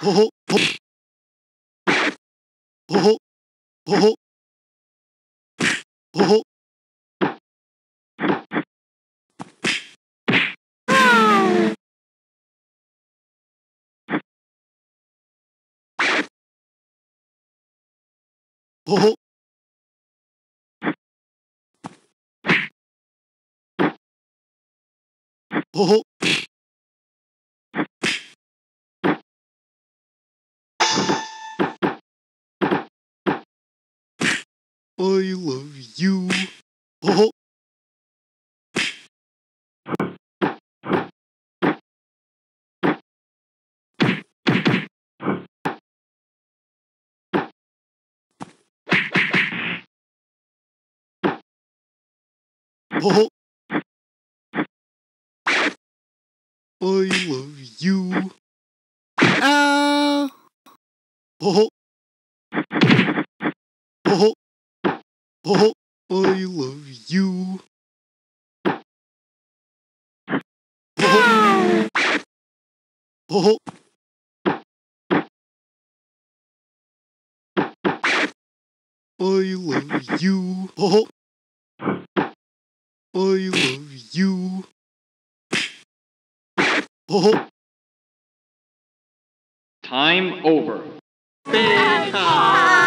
Oh, oh, oh, oh, oh, oh. I love you. Oh, oh, I love you. Oh. Oh, oh, oh, I love you. Oh, oh, I love you. Oh, I love you. Oh, Time over. Big